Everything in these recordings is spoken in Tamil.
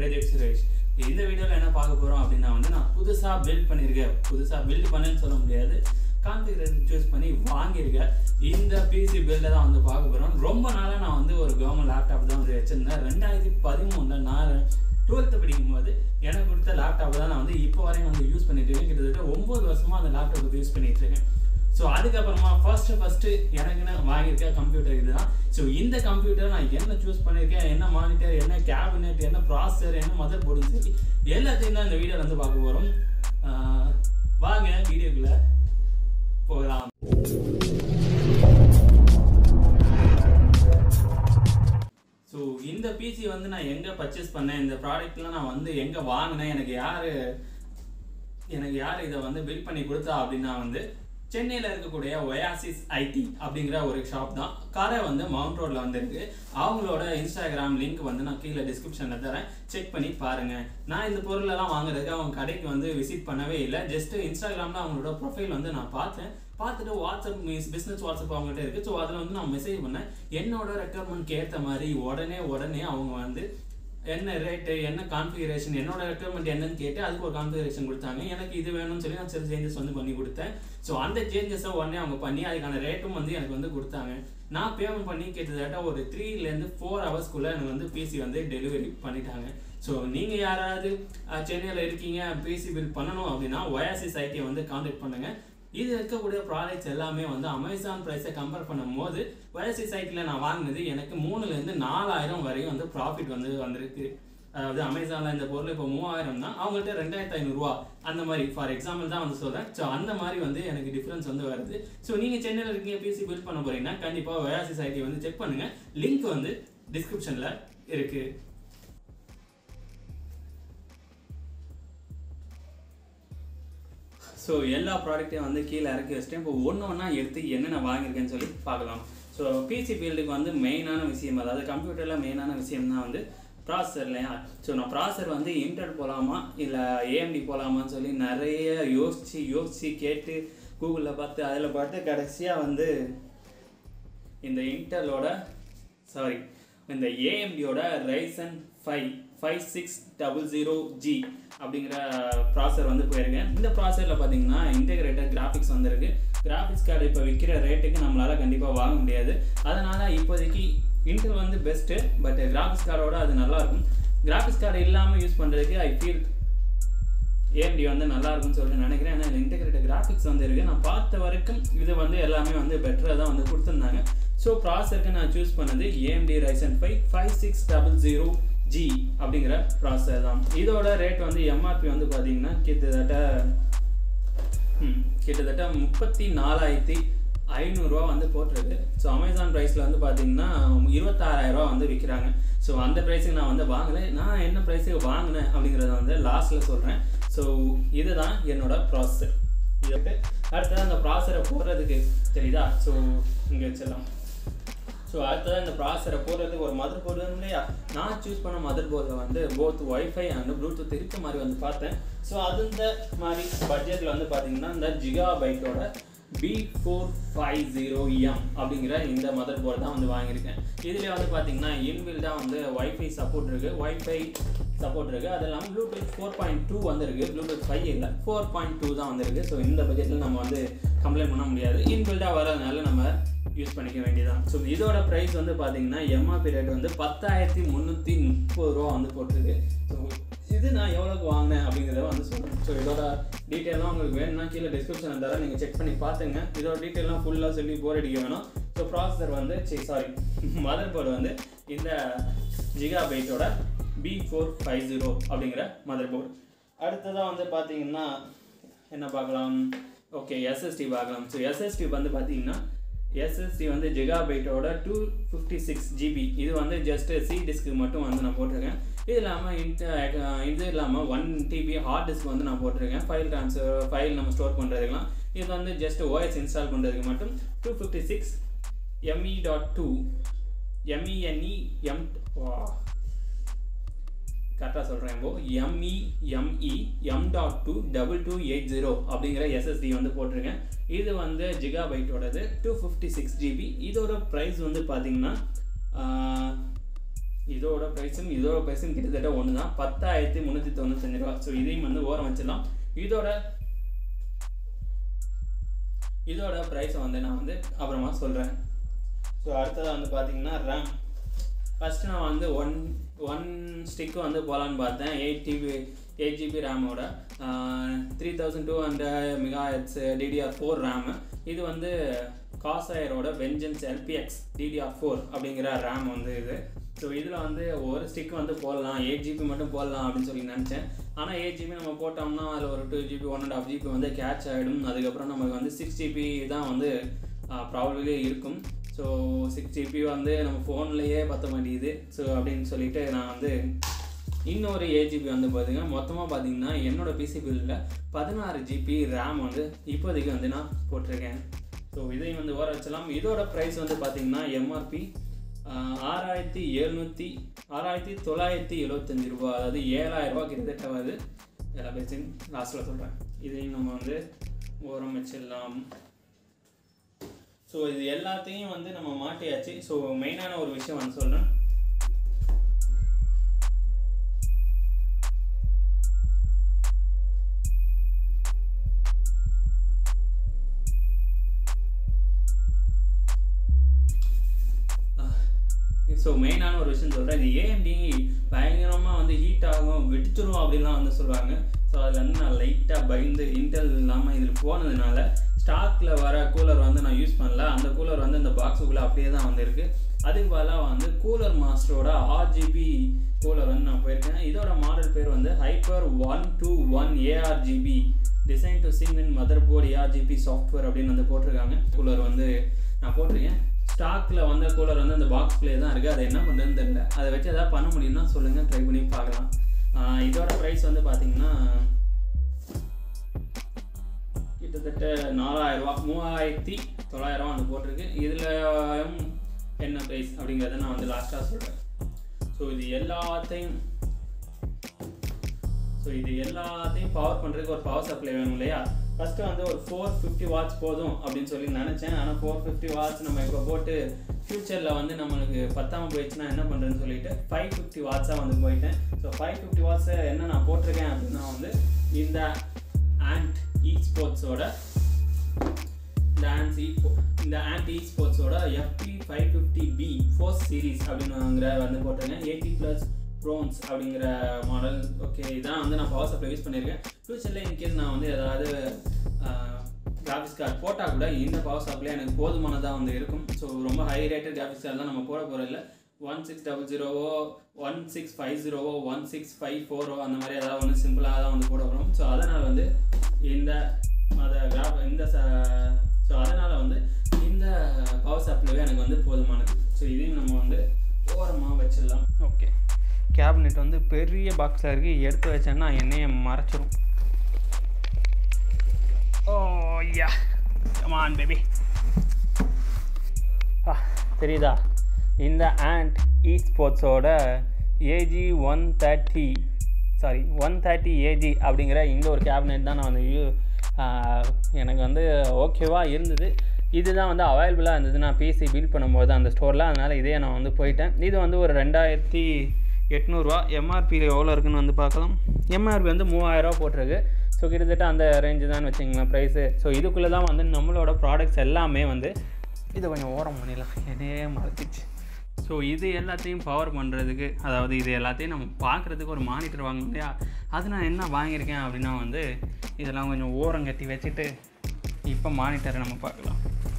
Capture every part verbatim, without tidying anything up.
சுரேஷ். இந்த வீடியோவில் என்ன பார்க்க போகிறோம் அப்படின்னா வந்து நான் புதுசாக பில்ட் பண்ணியிருக்கேன். புதுசாக பில்ட் பண்ணேன்னு சொல்ல முடியாது, கான்ஃபிகரேஷன் சூஸ் பண்ணி வாங்கியிருக்கேன். இந்த பிசி பில்டை தான் வந்து பார்க்க போகிறோம். ரொம்ப நாளாக நான் வந்து ஒரு கவர்மெண்ட் லேப்டாப் தான் வந்து வச்சுருந்தேன். ரெண்டாயிரத்தி பதிமூணில் நான் டுவெல்த்து படிக்கும்போது எனக்கு கொடுத்த லேப்டாப் தான் நான் வந்து இப்போ வரையும் வந்து யூஸ் பண்ணிட்டு இருக்கேன். கிட்டத்தட்ட ஒம்பது வருஷமாக அந்த லேப்டாப் யூஸ் பண்ணிட்டு இருக்கேன். ஸோ அதுக்கப்புறமா ஃபர்ஸ்ட்டு ஃபஸ்ட்டு எனக்குன்னு வாங்கியிருக்க கம்ப்யூட்டர் இதுதான். ஸோ இந்த கம்ப்யூட்டர் நான் என்ன சூஸ் பண்ணியிருக்கேன், என்ன மானிட்டர், என்ன கேபினெட், என்ன ப்ராசஸர், என்ன மதர் போர்டுன்னு சொல்லி எல்லாத்தையும் தான் இந்த வீடியோவில் வந்து பார்க்க போகிறோம். வாங்க வீடியோக்குள்ளே போகலாம். ஸோ இந்த பிசி வந்து நான் எங்கே பர்ச்சேஸ் பண்ணேன், இந்த ப்ராடக்ட்லாம் நான் வந்து எங்கே வாங்கினேன், எனக்கு யார் எனக்கு யார் இதை வந்து பில்ட் பண்ணி கொடுத்தா அப்படின்னா வந்து சென்னையில் இருக்கக்கூடிய Oasis ஐ டி அப்படிங்கிற ஒரு ஷாப் தான். கடை வந்து மவுண்ட் ரோடில் வந்துருக்கு. அவங்களோட இன்ஸ்டாகிராம் லிங்க் வந்து நான் கீழே டிஸ்கிரிப்ஷனில் தரேன், செக் பண்ணி பாருங்கள். நான் இந்த பொருளெல்லாம் வாங்குறதுக்கு அவங்க கடைக்கு வந்து விசிட் பண்ணவே இல்லை. ஜஸ்ட்டு இன்ஸ்டாகிராமில் அவங்களோட ப்ரொஃபைல் வந்து நான் பார்த்தேன். பார்த்துட்டு வாட்ஸ்அப் மீன்ஸ் பிஸ்னஸ் வாட்ஸ்அப் அவங்கள்ட்ட இருக்குது. ஸோ அதில் வந்து நான் மெசேஜ் பண்ணேன். என்னோட ரெக்குயர்மெண்ட்க்கு ஏற்ற மாதிரி உடனே உடனே அவங்க வந்து என்ன ரேட்டு, என்ன கான்ஃபிகரேஷன், என்னோட ரெக்குயர்மெண்ட் என்னன்னு கேட்டு அதுக்கு ஒரு கான்ஃபிகரேஷன் கொடுத்தாங்க. எனக்கு இது வேணும்னு சொல்லி நான் சில சேஞ்சஸ் வந்து பண்ணி கொடுத்தேன். ஸோ அந்த சேஞ்சஸை உடனே அவங்க பண்ணி அதுக்கான ரேட்டும் வந்து எனக்கு வந்து கொடுத்தாங்க. நான் பேமெண்ட் பண்ணி கிட்டத்தட்ட ஒரு த்ரீலேருந்து ஃபோர் ஹவர்ஸ்க்குள்ளே எனக்கு வந்து பிசி வந்து டெலிவரி பண்ணிட்டாங்க. ஸோ நீங்கள் யாராவது சென்னையில் இருக்கீங்க, பிசி பில் பண்ணணும் அப்படின்னா Oasis ஐ டியை வந்து கான்டாக்ட் பண்ணுங்கள். இது இருக்கக்கூடிய ப்ராடக்ட்ஸ் எல்லாமே வந்து அமேசான் ப்ரைஸை கம்பேர் பண்ணும் போது Oasis ஐ டியில் நான் வாங்கினது எனக்கு மூணுலேருந்து நாலாயிரம் வரையும் வந்து ப்ராஃபிட் வந்து வந்திருக்கு. அதாவது அமேசானில் இந்த பொருள் இப்போ மூவாயிரம் தான், அவங்கள்ட்ட ரெண்டாயிரத்தி ஐநூறுரூவா அந்த மாதிரி ஃபார் எக்ஸாம்பிள் தான் வந்து சொல்கிறேன். ஸோ அந்த மாதிரி வந்து எனக்கு டிஃப்ரென்ஸ் வந்து வருது. ஸோ நீங்கள் சென்னையில் இருக்கீங்க, பிசி பில்ட் பண்ண போகிறீங்கன்னா கண்டிப்பாக Oasis ஐ டி வந்து செக் பண்ணுங்கள். லிங்க் வந்து டிஸ்கிரிப்ஷனில் இருக்குது. ஸோ எல்லா ப்ராடக்ட்டையும் வந்து கீழே இறக்கி வச்சுட்டேன். இப்போ ஒன்று ஒன்றா எடுத்து என்னென்ன வாங்கியிருக்கேன்னு சொல்லி பார்க்கலாம். ஸோ பிசி ஃபீல்டுக்கு வந்து மெயினான விஷயம், அதாவது கம்ப்யூட்டரில் மெயினான விஷயம் தான் வந்து ப்ராசஸர் இல்லையா. ஸோ நான் ப்ராசஸர் வந்து இன்டெல் போகலாமா இல்லை ஏஎம்டி போகலாமான்னு சொல்லி நிறைய யோசித்து யோசித்து கேட்டு கூகுளில் பார்த்து அதில் பார்த்து கடைசியாக வந்து இந்த இன்டெலோட சாரி இந்த ஏஎம்டியோட Ryzen five five six double zero G அப்படிங்கிற ப்ராசஸர் வந்து போயிருக்கேன். இந்த ப்ராசஸரில் பார்த்தீங்கன்னா இன்டெகிரேட்டட் கிராஃபிக்ஸ் வந்துருக்கு. கிராஃபிக்ஸ் கார்டு இப்போ விற்கிற ரேட்டுக்கு நம்மளால் கண்டிப்பாக வாங்க முடியாது. அதனால் இப்போதைக்கு இன்டெல் வந்து பெஸ்ட்டு, பட் கிராஃபிக்ஸ் கார்டோட அது நல்லாயிருக்கும். கிராஃபிக்ஸ் கார்டு இல்லாமல் யூஸ் பண்ணுறதுக்கு ஐ ஃபீல் ஏஎம்டி வந்து நல்லாயிருக்கும்னு சொல்லிட்டு நினைக்கிறேன். ஏன்னா இன்டெகிரேட்டட் கிராஃபிக்ஸ் வந்து இருக்குது. நான் பார்த்த வரைக்கும் இது வந்து எல்லாமே வந்து பெட்டராக தான் வந்து கொடுத்துருந்தாங்க. ஸோ ப்ராசஸருக்கு நான் சூஸ் பண்ணது AMD Ryzen five five six double zero G அப்படிங்கிற ப்ராசஸர் தான். இதோட ரேட் வந்து எம்ஆர்பி வந்து பார்த்தீங்கன்னா கிட்டத்தட்ட கிட்டத்தட்ட முப்பத்தி நாலாயிரத்தி ஐநூறுரூவா வந்து போட்டிருக்கு. ஸோ அமேசான் ப்ரைஸில் வந்து பார்த்தீங்கன்னா இருபத்தாறாயிரரூவா வந்து விற்கிறாங்க. ஸோ அந்த ப்ரைஸுக்கு நான் வந்து வாங்கினேன். நான் என்ன ப்ரைஸுக்கு வாங்கினேன் அப்படிங்கிறத வந்து லாஸ்ட்டில் சொல்கிறேன். ஸோ இதுதான் என்னோட ப்ராசஸர். இதை அடுத்தது அந்த ப்ராசஸரை போடுறதுக்கு தெரியுதா, ஸோ இங்கே வச்சிடலாம். ஸோ அடுத்ததான் இந்த ப்ராசஸரை போடுறதுக்கு ஒரு மதர் போர்டு வேணும் இல்லையா. நான் சூஸ் பண்ண மதர் போர்டில் வந்து போத் ஒய்ஃபை அண்ட் ப்ளூடூத் இருக்க மாதிரி வந்து பார்த்தேன். ஸோ அது இந்த மாதிரி பட்ஜெட்டில் வந்து பார்த்தீங்கன்னா இந்த ஜிகா பைட்டோட B four five zero M அப்படிங்கிற இந்த மதர் போர்டு தான் வந்து வாங்கியிருக்கேன். இதில் வந்து பார்த்தீங்கன்னா இன்பில்டாக வந்து ஒய்ஃபை சப்போர்ட் இருக்குது, ஒய்ஃபை சப்போர்ட் இருக்குது. அது இல்லாமல் ப்ளூடூத் ஃபோர் பாயிண்ட் டூ வந்துருக்கு, ப்ளூடூத் ஃபைவ் இல்லை ஃபோர் பாயிண்ட் டூ தான் வந்துருக்கு. ஸோ இந்த பட்ஜெட்டில் நம்ம வந்து கம்ப்ளைண்ட் பண்ண முடியாது, இன்பில்டாக வரதுனால நம்ம யூஸ் பண்ணிக்க வேண்டியதான். ஸோ இதோட ப்ரைஸ் வந்து பார்த்தீங்கன்னா எம்ஆர்பி ரேட் வந்து பத்தாயிரத்தி முந்நூற்றி முப்பது ரூபா வந்து போட்டிருக்கு. ஸோ இது நான் எவ்வளோக்கு வாங்கினேன் அப்படிங்கிறத வந்து சொல்கிறேன். ஸோ இதோட டீட்டெயிலாம் உங்களுக்கு வேணும்னா கீழே டிஸ்கிரிப்ஷன் தர நீங்கள் செக் பண்ணி பார்த்துங்க. இதோட டீட்டெயிலாம் ஃபுல்லாக சொல்லி போர் அடிக்க வேணும். ஸோ ப்ராசஸர் வந்து சரி சாரி மதர் போர்டு வந்து இந்த ஜிகா பைட்டோட பி ஃபோர் ஃபைவ் ஜீரோ அப்படிங்கிற மதர் போர்டு. அடுத்ததாக வந்து பார்த்தீங்கன்னா என்ன பார்க்கலாம், ஓகே எஸ்எஸ்டி பார்க்கலாம். ஸோ எஸ்எஸ்டி வந்து பார்த்தீங்கன்னா எஸ்எஸ்டி வந்து ஜிகாபைட்டோட டூ ஃபிஃப்டி சிக்ஸ் ஜிபி. இது வந்து ஜஸ்ட்டு சி டிஸ்க்கு மட்டும் வந்து நான் போட்டிருக்கேன். இது இல்லாமல் இன்ட இது இல்லாமல் ஒன் டிபி ஹார்ட் டிஸ்க் வந்து நான் போட்டிருக்கேன். ஃபைல் ட்ரான்ஸ்ஃபர் ஃபைல் நம்ம ஸ்டோர் பண்ணுறதுக்குலாம். இது வந்து ஜஸ்ட் ஓஎஸ் இன்ஸ்டால் பண்ணுறதுக்கு மட்டும் two fifty six M E dot two M E N E M கரெக்டாக சொல்கிறேன் இப்போ M E M E M dot two double two eight zero அப்படிங்கிற எஸ்எஸ்டி வந்து போட்டிருக்கேன். இது வந்து ஜிகாபைட்டோடது டூ ஃபிஃப்டி சிக்ஸ் ஜிபி. இதோட ப்ரைஸ் வந்து பார்த்தீங்கன்னா இதோட ப்ரைஸும் இதோட ப்ரைஸும் கிட்டத்தட்ட ஒன்று தான், பத்தாயிரத்தி முந்நூற்றி தொண்ணூத்தஞ்சு ரூபா. ஸோ இதையும் வந்து ஓரம் வச்சிடலாம். இதோட இதோட ப்ரைஸை வந்து நான் வந்து அப்புறமா சொல்கிறேன். ஸோ அடுத்ததாக வந்து பார்த்தீங்கன்னா ரேம். ஃபஸ்ட்டு நான் வந்து ஒன் ஒன் ஸ்டிக்கு வந்து போகலான்னு பார்த்தேன். எயிட் ஜிபி எயிட் ஜிபி ரேமோட three thousand two hundred mega hertz DDR four RAM. இது வந்து காசையரோட வெஞ்சன்ஸ் எல்பிஎக்ஸ் டிடிஆர் ஃபோர் அப்படிங்கிற ரேம் வந்து இது. ஸோ இதில் வந்து ஒரு ஸ்டிக் வந்து போடலாம், எயிட் ஜிபி மட்டும் போடலாம் அப்படின்னு சொல்லி நினச்சேன். ஆனால் எயிட் ஜிபி நம்ம போட்டோம்னா அதில் ஒரு two GB one and half GB வந்து கேட்ச் ஆகிடும். அதுக்கப்புறம் நமக்கு வந்து சிக்ஸ் ஜிபி தான் வந்து ப்ராபபிளி இருக்கும். ஸோ சிக்ஸ் ஜிபி வந்து நம்ம ஃபோன்லேயே பற்ற மாட்டேங்குது. ஸோ அப்படின்னு சொல்லிட்டு நான் வந்து இன்னொரு எயிட் ஜிபி வந்து பார்த்திங்கன்னா மொத்தமாக பார்த்திங்கன்னா என்னோடய பிசி பில்லில் பதினாறு ஜிபி ரேம் வந்து இப்போதைக்கு வந்து நான் போட்டிருக்கேன். ஸோ இதையும் வந்து ஓர வச்சலாம். இதோட ப்ரைஸ் வந்து பார்த்திங்கன்னா எம்ஆர்பி ஆறாயிரத்தி எழுநூற்றி ஆறாயிரத்தி தொள்ளாயிரத்தி எழுபத்தஞ்சி ரூபா, அதாவது ஏழாயிரம் ரூபா கிட்டத்தட்ட வருது. எல்லா பேச்சும் லாஸ்ட்டில் சொல்கிறேன். இதையும் நம்ம வந்து ஓரம் வச்சிடலாம். ஸோ இது எல்லாத்தையும் வந்து நம்ம மாட்டியாச்சு. ஸோ மெயினான ஒரு விஷயம் வந்து சொல்கிறேன். ஸோ மெயினான ஒரு விஷயம் சொல்கிறேன். இது ஏஎம்டி பயங்கரமாக வந்து ஹீட் ஆகும், வெடிச்சிடும் அப்படின்லாம் வந்து சொல்லுவாங்க. ஸோ அதில் வந்து நான் லைட்டாக பயந்து இன்டெல் இல்லாமல் இதில் போனதுனால ஸ்டாக்கில் வர கூலர் வந்து நான் யூஸ் பண்ணல. அந்த கூலர் வந்து இந்த பாக்ஸுக்குள்ளே அப்படியே தான் வந்துருக்கு. அதுக்கு பதிலாக வந்து கூலர் மாஸ்டரோட ஆர்ஜிபி கூலர் வந்து நான் போயிருக்கேன். இதோட மாடல் பேர் வந்து hyper one two one ARGB design to sync in mother board ARGB software அப்படின்னு வந்து போட்டிருக்காங்க. கூலர் வந்து நான் போட்டிருக்கேன். ஸ்டாக்கில் வந்த கூலர் வந்து அந்த பாக்ஸ்லேயே தான் இருக்குது. அதை என்ன பண்ணுறதுன்னு தெரியல. அதை வச்சு எதாவது பண்ண முடியும்னா சொல்லுங்கள், ட்ரை பண்ணி பார்க்கலாம். இதோட ப்ரைஸ் வந்து பார்த்திங்கன்னா கிட்டத்தட்ட நாலாயிரரூவா மூவாயிரத்தி தொள்ளாயிரரூவா வந்து போட்டிருக்கு. இதில் என்ன ப்ரைஸ் அப்படிங்கிறத நான் வந்து லாஸ்ட்டாக சொல்கிறேன். ஸோ இது எல்லாத்தையும் ஸோ இது எல்லாத்தையும் பவர் பண்ணுறதுக்கு ஒரு பவர் சப்ளை வேணும் இல்லையா? ஃபஸ்ட்டு வந்து ஒரு ஃபோர் ஃபிஃப்டி வாட்ஸ் போதும் அப்படின்னு சொல்லி நினச்சேன். ஆனால் ஃபோர் ஃபிஃப்டி வாட்ஸ் நம்ம இப்போ போட்டு ஃப்யூச்சரில் வந்து நம்மளுக்கு பத்தாமல் போயிடுச்சுன்னா என்ன பண்ணுறதுன்னு சொல்லிட்டு ஃபைவ் ஃபிஃப்டி வாட்ஸாக வந்து போயிட்டேன். ஸோ ஃபைவ் ஃபிஃப்டி வாட்ஸை என்ன நான் போட்டிருக்கேன் அப்படின்னா வந்து இந்த ஆண்ட் இ ஸ்போர்ட்ஸோட இந்த ஆண்ட் இ இந்த ஆண்ட் இ ஸ்போர்ட்ஸோட FP five fifty B force series அப்படின்னுங்கிற வந்து போட்டிருக்கேன். எயிட்டி ப்ளஸ் ப்ரோன்ஸ் அப்படிங்கிற மாடல். ஓகே, இதான் வந்து நான் பவர் சப்ளை யூஸ் பண்ணியிருக்கேன். ஃப்யூச்சரில் இன்கேஸ் நான் வந்து ஏதாவது கிராஃபிக்ஸ் கார்டு போட்டால் கூட இந்த பவர் சப்ளை எனக்கு போதுமானதாக வந்து இருக்கும். ஸோ ரொம்ப ஹை ரேட்டட் கிராஃபிக்ஸ் கார்டு தான் நம்ம போட போகிறதில்ல. ஒன் சிக்ஸ் டபுள் ஜீரோவோ ஒன் சிக்ஸ் ஃபைவ் ஜீரோவோ ஒன் சிக்ஸ் ஃபைவ் ஃபோரோ அந்த மாதிரி ஏதாவது ஒன்று சிம்பிளாக தான் வந்து போட போகிறோம். ஸோ அதனால் வந்து இந்த அதை கிராஃப் இந்த ஸோ அதனால் வந்து இந்த பவர் சப்ளைவே எனக்கு வந்து போதுமானது. ஸோ இதையும் நம்ம வந்து ஓரமாக வச்சிடலாம். ஓகே, கேபினெட் வந்து பெரிய பாக்ஸில் இருக்குது. எடுத்து வச்சேன்னா என்னையை மறைச்சிரும். Oh yeah, come on baby. ஆ தெரியுதா? இந்த ஆண்ட் இ ஸ்போர்ட்ஸோட AG one thirty sorry one thirty AG அப்படிங்கிற இந்த ஒரு கேபினெட் தான் நான் வந்து எனக்கு வந்து ஓகேவாக இருந்தது. இதுதான் வந்து அவைலபிளாக இருந்தது நான் பிசி பில்ட் பண்ணும்போது அந்த ஸ்டோரில். அதனால் இதே நான் வந்து போயிட்டேன். இது வந்து ஒரு ரெண்டாயிரத்தி எட்நூறுரூவா. எம்ஆர்பியில் எவ்வளோ இருக்குதுன்னு வந்து பார்க்கலாம். எம்ஆர்பி வந்து மூவாயிரரூவா போட்டிருக்கு. ஸோ கிட்டத்தட்ட அந்த ரேஞ்சு தான் வச்சுங்களேன் ப்ரைஸு. ஸோ இதுக்குள்ளே தான் வந்து நம்மளோட ப்ராடக்ட்ஸ் எல்லாமே வந்து இதை கொஞ்சம் ஓரம் பண்ணிடலாம், என்னையே மறைச்சிச்சு. ஸோ இது எல்லாத்தையும் பவர் பண்ணுறதுக்கு, அதாவது இது எல்லாத்தையும் நம்ம பார்க்குறதுக்கு ஒரு மானிட்டர் வாங்கணும் இல்லையா? அது நான் என்ன வாங்கியிருக்கேன் அப்படின்னா வந்து இதெல்லாம் கொஞ்சம் ஓரம் கட்டி வச்சுட்டு இப்போ மானிட்டரை நம்ம பார்க்கலாம்.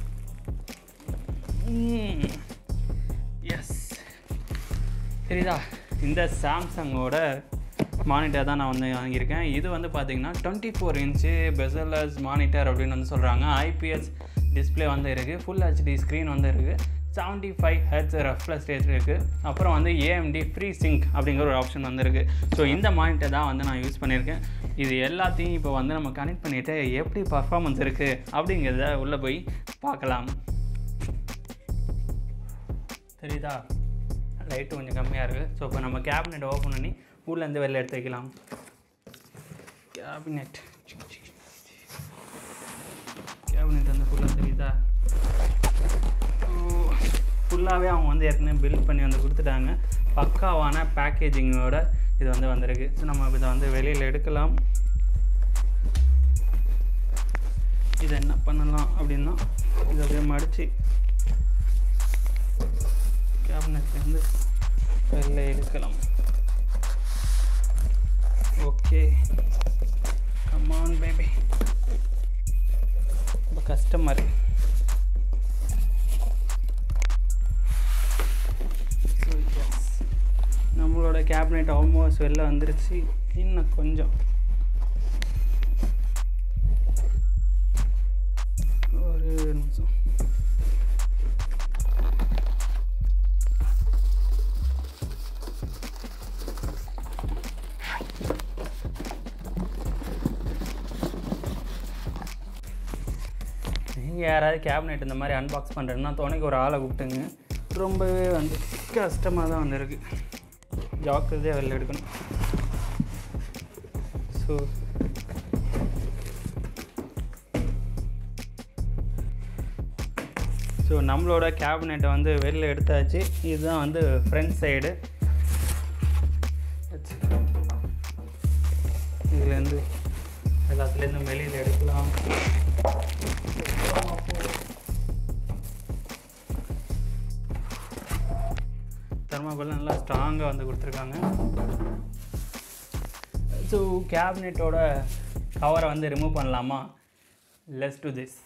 எஸ், தெரியுதா? இந்த சாம்சங்கோட மானிட்டர் தான் நான் வந்து வாங்கியிருக்கேன். இது வந்து பார்த்திங்கன்னா twenty four inch bezelless monitor அப்படின்னு வந்து சொல்கிறாங்க. ஐபிஎஸ் டிஸ்பிளே வந்து இருக்குது. ஃபுல் ஹெச்டி ஸ்க்ரீன் வந்து இருக்குது. Seventy five hertz refresh rate இருக்குது. அப்புறம் வந்து ஏஎம்டி ஃப்ரீ சிங்க் அப்படிங்கிற ஒரு ஆப்ஷன் வந்து இருக்குது. ஸோ இந்த மானிட்டர் தான் வந்து நான் யூஸ் பண்ணியிருக்கேன். இது எல்லாத்தையும் இப்போ வந்து நம்ம கனெக்ட் பண்ணிவிட்டு எப்படி பர்ஃபார்மன்ஸ் இருக்குது அப்படிங்கிறத உள்ளே போய் பார்க்கலாம். தெரியுதா? லைட்டு கொஞ்சம் கம்மியாக இருக்குது. ஸோ இப்போ நம்ம கேபினெட் ஓப்பன் பண்ணி உள்ளேருந்து வெளில எடுத்து வைக்கலாம். கேபினெட் கேபினெட் வந்து ஃபுல்லாக தெரியுதா? ஃபுல்லாகவே அவங்க வந்து ஏற்கனவே பில்ட் பண்ணி வந்து கொடுத்துட்டாங்க. பக்காவான பேக்கேஜிங்கோட இது வந்து வந்திருக்கு. ஸோ நம்ம இதை வந்து வெளியில் எடுக்கலாம். இதை என்ன பண்ணலாம் அப்படின்னா இதை அப்படியே மடித்து கேபினட்லேருந்து வெளில எடுக்கலாம். Okay, come on baby. ரொம்ப கஷ்டமாக இருக்குது. ஸோ எஸ், நம்மளோட கேபினெட் ஆல்மோஸ்ட் வெளில வந்துருச்சு. இன்னும் கொஞ்சம் ஒரு நிமிஷம். நீங்கள் யாராவது கேபினெட் இந்த மாதிரி அன்பாக்ஸ் பண்ணுறேன்னா துணைக்கு ஒரு ஆளை கூப்பிட்டுங்க. ரொம்பவே வந்து கஷ்டமாக தான் வந்துருக்கு. ஜாக்கிரதையாக வெளில எடுக்கணும். ஸோ ஸோ நம்மளோட கேபினெட்டை வந்து வெளில எடுத்தாச்சு. இதுதான் வந்து ஃப்ரண்ட் சைடு. இதுலேருந்து எல்லாத்துலேருந்து வெளியில் எடுக்கலாம். தெர்மாகோல் நல்லா ஸ்ட்ராங்காக வந்து கொடுத்துருக்காங்க. ஸோ கேபினெட்டோட கவரை வந்து ரிமூவ் பண்ணலாமா? Let's to this.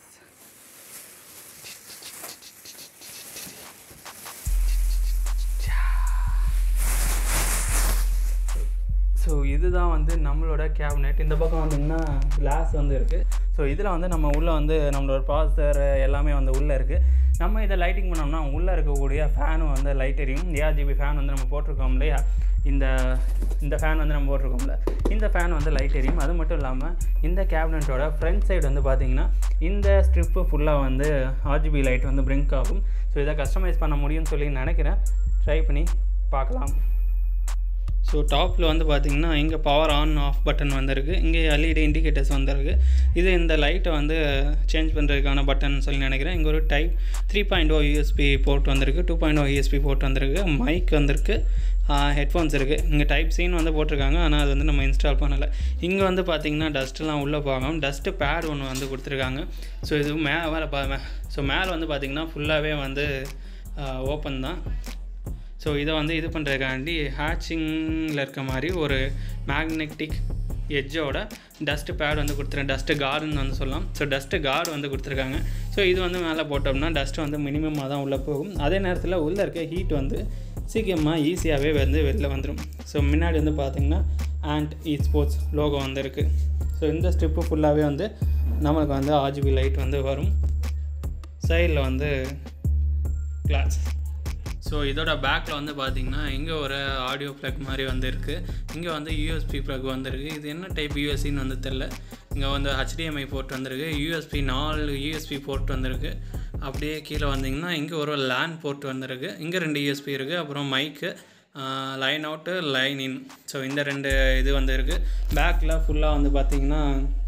ஸோ இதுதான் வந்து நம்மளோட கேபினெட். இந்த பக்கம் வந்திங்கன்னா கிளாஸ் வந்து இருக்குது. ஸோ இதில் வந்து நம்ம உள்ளே வந்து நம்மளோட ப்ராசஸர் எல்லாமே வந்து உள்ளே இருக்குது. நம்ம இதை லைட்டிங் பண்ணோம்னா உள்ளே இருக்கக்கூடிய ஃபேனும் வந்து லைட் எரியும். ஏஆர்ஜிபி ஃபேன் வந்து நம்ம போட்டிருக்கோம் இல்லையா, இந்த இந்த ஃபேன் வந்து நம்ம போட்டிருக்கோம்ல, இந்த ஃபேன் வந்து லைட் எரியும். அது மட்டும் இல்லாமல் இந்த கேபினெட்டோட ஃப்ரண்ட் சைடு வந்து பார்த்திங்கன்னா இந்த ஸ்ட்ரிப்பு ஃபுல்லாக வந்து ஆர்ஜிபி லைட் வந்து பிரிங்க் ஆகும். ஸோ இதை கஸ்டமைஸ் பண்ண முடியும்னு சொல்லி நினைக்கிறேன். ட்ரை பண்ணி பார்க்கலாம். ஸோ டாப்பில் வந்து பார்த்திங்கன்னா இங்கே பவர் ஆன் ஆஃப் பட்டன் வந்திருக்கு. இங்கே எல்இடி இண்டிகேட்டர்ஸ் வந்திருக்கு. இது இந்த லைட்டை வந்து சேஞ்ச் பண்ணுறதுக்கான பட்டன் சொல்லி நினைக்கிறேன். இங்கே ஒரு type three point O USB port வந்திருக்கு. Two point O USB port வந்திருக்கு. மைக் வந்திருக்கு. ஹெட்ஃபோன்ஸ் இருக்குது. இங்கே டைப் சின்னு வந்து போட்டிருக்காங்க. ஆனால் அது வந்து நம்ம இன்ஸ்டால் பண்ணலை. இங்கே வந்து பார்த்திங்கன்னா டஸ்ட்டெலாம் உள்ளே போகாமல் டஸ்ட்டு பேட் ஒன்று வந்து கொடுத்துருக்காங்க. ஸோ இது மே மேலே பா ஸோ மேலே வந்து பார்த்திங்கன்னா ஃபுல்லாகவே வந்து ஓப்பன் தான். ஸோ இதை வந்து இது பண்ணுறதுக்காண்டி ஹேட்சிங்கில் இருக்க மாதிரி ஒரு மேக்னெட்டிக் எட்ஜோட டஸ்ட்டு பேட் வந்து கொடுத்துருக்காங்க. டஸ்ட்டு கார்டுன்னு வந்து சொல்லலாம். ஸோ டஸ்ட்டு கார்டு வந்து கொடுத்துருக்காங்க. ஸோ இது வந்து மேலே போட்டோம்னா டஸ்ட்டு வந்து மினிமமாக தான் உள்ளே போகும். அதே நேரத்தில் உள்ளே இருக்க ஹீட் வந்து சீக்கிரமாக ஈஸியாகவே வந்து வெளில வந்துடும். ஸோ முன்னாடி வந்து பார்த்திங்கன்னா அண்ட் இ ஸ்போர்ட்ஸ் லோகோ வந்து இருக்குது. ஸோ இந்த ஸ்ட்ரிப்பு ஃபுல்லாகவே வந்து நம்மளுக்கு வந்து ஆர்ஜிபி லைட் வந்து வரும். சைடில் வந்து கிளாஸ். ஸோ இதோட பேக்கில் வந்து பார்த்திங்கன்னா இங்கே ஒரு ஆடியோ ப்ளக் மாதிரி வந்து இருக்குது. இங்கே வந்து யூஎஸ்பி ப்ளக் வந்துருக்கு. இது என்ன டைப் யூஎஸ்பின்னு வந்து தெரில. இங்கே வந்து ஹெச்டிஎம்ஐ போர்ட் வந்திருக்கு. யூஎஸ்பி நாலு யூஎஸ்பி போர்ட் வந்திருக்கு. அப்படியே கீழே வந்திங்கன்னா இங்கே ஒரு லேன் போர்ட் வந்திருக்கு. இங்கே ரெண்டு யூஎஸ்பி இருக்குது. அப்புறம் mic, line out, line in. So இந்த ரெண்டு இது வந்து இருக்குது. பேக்கில் ஃபுல்லாக வந்து பார்த்திங்கன்னா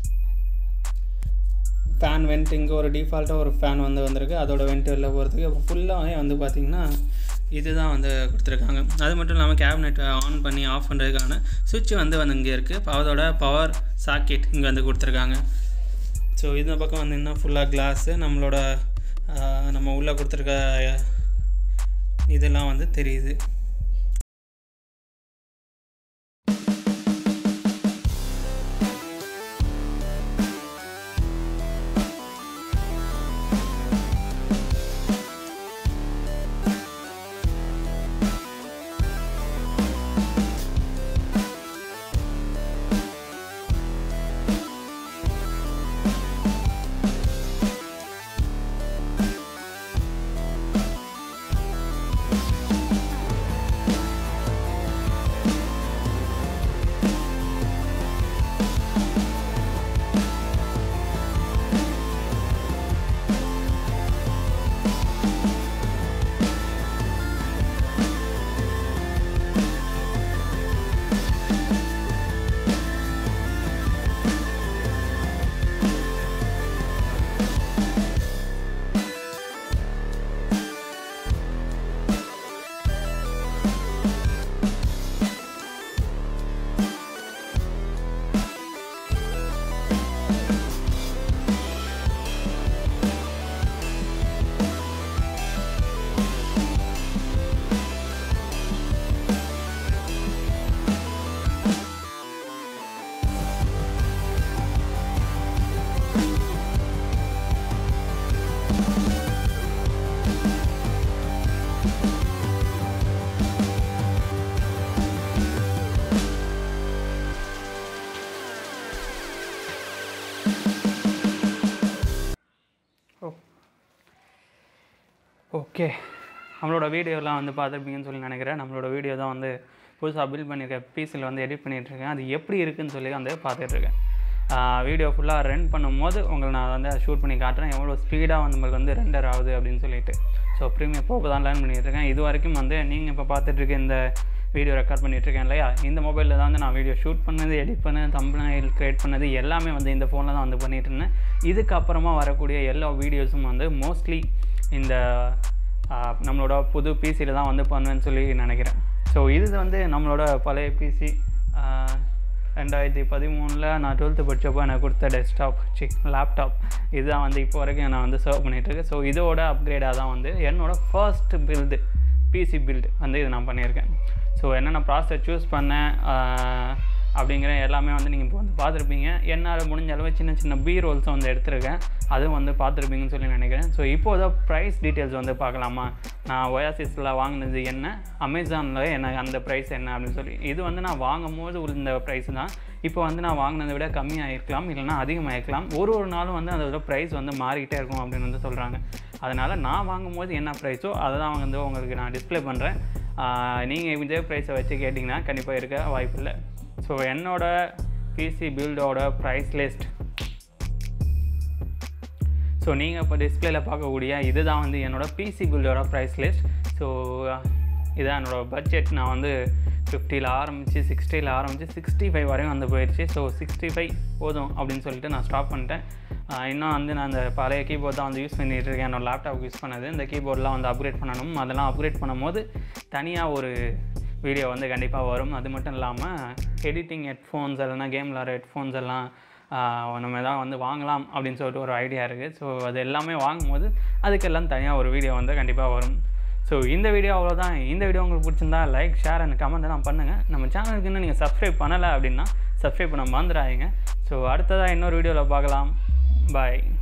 ஃபேன் வெண்ட், இங்கே ஒரு டிஃபால்ட்டாக ஒரு ஃபேன் வந்து வந்திருக்கு. அதோட வெண்ட் வெளில போகிறதுக்கு. அப்புறம் ஃபுல்லாகவே வந்து பார்த்திங்கன்னா இதுதான் வந்து கொடுத்துருக்காங்க. அது மட்டும் இல்லாமல் கேபினெட்டை ஆன் பண்ணி ஆஃப் பண்ணுறதுக்கான சுவிட்ச் வந்து வந்து இங்கே இருக்குது. இப்போ அதோட பவர் சாக்கெட் இங்கே வந்து கொடுத்துருக்காங்க. ஸோ இந்த பக்கம் வந்திங்கன்னா ஃபுல்லாக கிளாஸு. நம்மளோட நம்ம உள்ளே கொடுத்துருக்க இதெல்லாம் வந்து தெரியுது. ஓகே, நம்மளோட வீடியோலாம் வந்து பார்த்துருப்பீங்கன்னு சொல்லி நினைக்கிறேன். நம்மளோட வீடியோ தான் வந்து புதுசாக பில்ட் பண்ணியிருக்க பீஸில் வந்து எடிட் பண்ணிகிட்ருக்கேன். அது எப்படி இருக்குதுன்னு சொல்லி வந்து பார்த்துட்ருக்கேன். வீடியோ ஃபுல்லாக ரன் பண்ணும்போது உங்களை நான் வந்து ஷூட் பண்ணி காட்டுறேன், எவ்வளோ ஸ்பீடாக வந்து நம்மளுக்கு வந்து ரெண்டர் ஆகுது அப்படின்னு சொல்லிட்டு. ஸோ ப்ரீமியம் இப்போ தான் லேர்ன் பண்ணிகிட்ருக்கேன். இது வரைக்கும் வந்து நீங்கள் இப்போ பார்த்துட்ருக்க இந்த வீடியோ ரெக்கார்ட் பண்ணிகிட்ருக்கேன் இல்லையா, இந்த மொபைலில் தான் வந்து நான் வீடியோ ஷூட் பண்ணது, எடிட் பண்ணது, தம்ப்நெயில் க்ரியேட் பண்ணது எல்லாமே வந்து இந்த ஃபோனில் தான் வந்து பண்ணிகிட்டு இருந்தேன். இதுக்கப்புறமா வரக்கூடிய எல்லா வீடியோஸும் வந்து மோஸ்ட்லி இந்த நம்மளோட புது பிசியில் தான் வந்து பண்ணுவேன்னு சொல்லி நினைக்கிறேன். ஸோ இது வந்து நம்மளோட பழைய பிசி ரெண்டாயிரத்தி பதிமூணில் நான் டுவெல்த்து படித்தப்போ எனக்கு கொடுத்த டெஸ்க்டாப் சி லேப்டாப் இதுதான் வந்து இப்போ வரைக்கும் நான் வந்து சர்வ் பண்ணிகிட்ருக்கேன். ஸோ இதோட அப்கிரேடாக தான் வந்து என்னோடய ஃபர்ஸ்ட் பில்டு பிசி பில்டு வந்து இது நான் பண்ணியிருக்கேன். ஸோ என்னென்ன ப்ராசஸ் சூஸ் பண்ணேன் அப்படிங்கிற எல்லாமே வந்து நீங்கள் இப்போ வந்து பார்த்துருப்பீங்க. என்னால் முடிஞ்ச அளவு சின்ன சின்ன பி ரோல்ஸை வந்து எடுத்துருக்கேன், அதுவும் வந்து பார்த்துருப்பீங்கன்னு சொல்லி நினைக்கிறேன். ஸோ இப்போது ப்ரைஸ் டீட்டெயில்ஸ் வந்து பார்க்கலாமா, நான் ஒயாசிஸில் வாங்கினது என்ன, அமேசானில் என்ன அந்த ப்ரைஸ் என்ன அப்படின்னு சொல்லி. இது வந்து நான் வாங்கும் போது இந்த ப்ரைஸ் தான். இப்போ வந்து நான் வாங்கினதை விட கம்மியாக இருக்கலாம், இல்லைனா அதிகமாக இருக்கலாம். ஒரு ஒரு நாளும் வந்து அதோட ப்ரைஸ் வந்து மாறிக்கிட்டே இருக்கும் அப்படின்னு வந்து சொல்கிறாங்க. அதனால் நான் வாங்கும் போது என்ன ப்ரைஸோ அதை தான் வந்து உங்களுக்கு நான் டிஸ்பிளே பண்ணுறேன். நீங்கள் இதே ப்ரைஸை வச்சு கேட்டிங்கன்னா கண்டிப்பாக இருக்க வாய்ப்பு இல்லை. ஸோ என்னோடய பிசி பில்டோட ப்ரைஸ் லிஸ்ட், ஸோ நீங்கள் இப்போ டிஸ்பிளேல பார்க்கக்கூடிய இது தான் வந்து என்னோடய பிசி பில்டோட ப்ரைஸ் லிஸ்ட். ஸோ இதான் என்னோடய பட்ஜெட். நான் வந்து ஃபிஃப்டியில் ஆரம்பித்து சிக்ஸ்டியில் ஆரம்பித்து சிக்ஸ்டி ஃபைவ் வரையும் வந்து போயிடுச்சு. ஸோ சிக்ஸ்டி ஃபைவ் போதும் அப்படின்னு சொல்லிட்டு நான் ஸ்டாப் பண்ணிட்டேன். இன்னும் வந்து நான் அந்த பழைய கீபோர்ட் தான் வந்து யூஸ் பண்ணிகிட்டு இருக்கேன், என்னோடய லேப்டாப் யூஸ் பண்ணது. இந்த கீபோர்டெலாம் வந்து அப்கிரேட் பண்ணணும். அதெல்லாம் அப்கிரேட் பண்ணும்போது தனியாக ஒரு வீடியோ வந்து கண்டிப்பாக வரும். அது மட்டும் இல்லாமல் எடிட்டிங் ஹெட்ஃபோன்ஸ் இல்லைனா கேம் விளாட்ற ஹெட்ஃபோன்ஸ் எல்லாம் நம்ம எதாவது வந்து வாங்கலாம் அப்படின்னு சொல்லிட்டு ஒரு ஐடியா இருக்குது. ஸோ அது எல்லாமே வாங்கும்போது அதுக்கெல்லாம் தனியாக ஒரு வீடியோ வந்து கண்டிப்பாக வரும். ஸோ இந்த வீடியோ அவ்வளோதான். இந்த வீடியோ உங்களுக்கு பிடிச்சிருந்தா லைக், ஷேர் அண்ட் கமெண்ட் எல்லாம் பண்ணுங்கள். நம்ம சேனலுக்கு இன்னும் நீங்கள் சப்ஸ்கிரைப் பண்ணலை அப்படின்னா சப்ஸ்கிரைப் பண்ண மறந்துடாதீங்க. ஸோ அடுத்ததாக இன்னொரு வீடியோவில் பார்க்கலாம். பாய்.